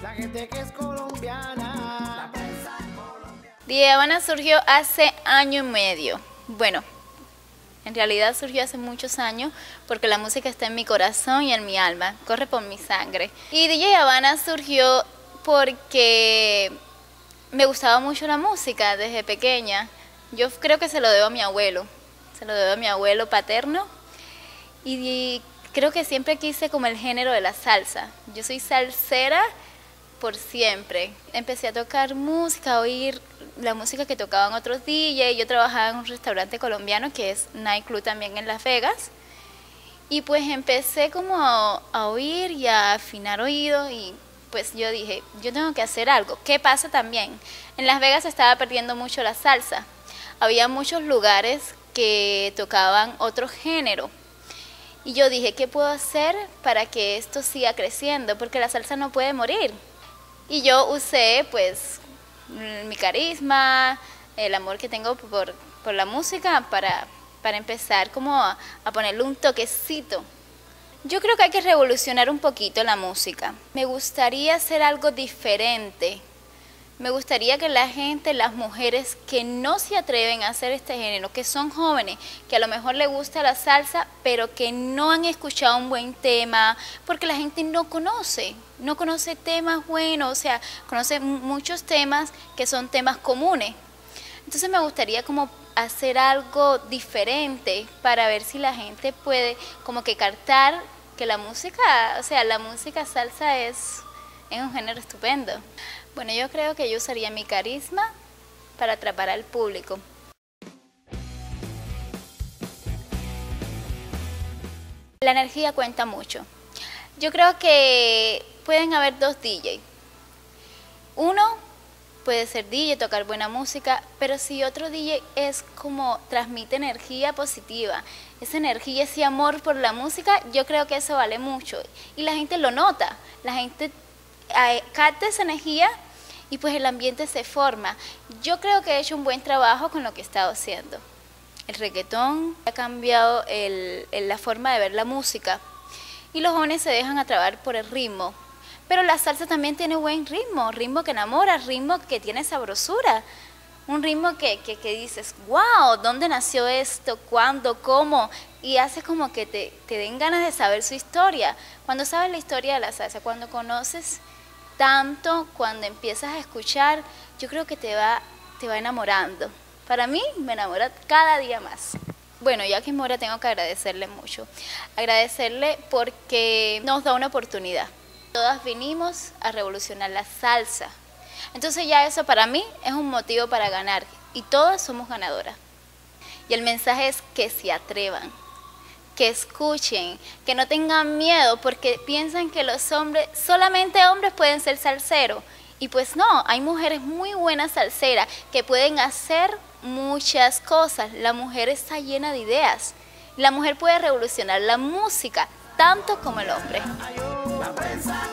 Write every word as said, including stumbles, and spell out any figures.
la gente que es colombiana. D J Habana surgió hace año y medio. Bueno, en realidad surgió hace muchos años porque la música está en mi corazón y en mi alma, corre por mi sangre. Y D J Habana surgió porque me gustaba mucho la música desde pequeña. Yo creo que se lo debo a mi abuelo, se lo debo a mi abuelo paterno y creo que siempre quise como el género de la salsa. Yo soy salsera por siempre. Empecé a tocar música, a oír la música que tocaban otros D J. Yo trabajaba en un restaurante colombiano que es Night Club también en Las Vegas. Y pues empecé como a, a oír y a afinar oído y pues yo dije, yo tengo que hacer algo. ¿Qué pasa también? En Las Vegas se estaba perdiendo mucho la salsa. Había muchos lugares que tocaban otro género. Y yo dije, ¿qué puedo hacer para que esto siga creciendo? Porque la salsa no puede morir. Y yo usé pues mi carisma, el amor que tengo por, por la música para, para empezar como a, a ponerle un toquecito. Yo creo que hay que revolucionar un poquito la música. Me gustaría hacer algo diferente. Me gustaría que la gente, las mujeres que no se atreven a hacer este género, que son jóvenes, que a lo mejor les gusta la salsa, pero que no han escuchado un buen tema, porque la gente no conoce, no conoce temas buenos, o sea, conoce muchos temas que son temas comunes. Entonces me gustaría como hacer algo diferente para ver si la gente puede como que captar que la música, o sea, la música salsa es, es un género estupendo. Bueno, yo creo que yo usaría mi carisma para atrapar al público. La energía cuenta mucho. Yo creo que pueden haber dos D J. Uno puede ser D J, tocar buena música, pero si otro D J es como transmite energía positiva, esa energía, ese amor por la música, yo creo que eso vale mucho. Y la gente lo nota, la gente capta esa energía y pues el ambiente se forma. Yo creo que he hecho un buen trabajo con lo que he estado haciendo. El reggaetón ha cambiado el, el, la forma de ver la música y los jóvenes se dejan atraer por el ritmo. Pero la salsa también tiene buen ritmo, ritmo que enamora, ritmo que tiene sabrosura. Un ritmo que, que, que dices, wow, ¿dónde nació esto? ¿Cuándo? ¿Cómo? Y hace como que te, te den ganas de saber su historia. Cuando sabes la historia de la salsa, cuando conoces tanto, cuando empiezas a escuchar, yo creo que te va, te va enamorando. Para mí me enamora cada día más. Bueno, Jackie Mora tengo que agradecerle mucho. Agradecerle porque nos da una oportunidad. Todas vinimos a revolucionar la salsa. Entonces ya eso para mí es un motivo para ganar. Y todas somos ganadoras. Y el mensaje es que se atrevan, que escuchen, que no tengan miedo porque piensan que los hombres, solamente hombres pueden ser salseros. Y pues no, hay mujeres muy buenas salseras que pueden hacer muchas cosas. La mujer está llena de ideas. La mujer puede revolucionar la música tanto como el hombre.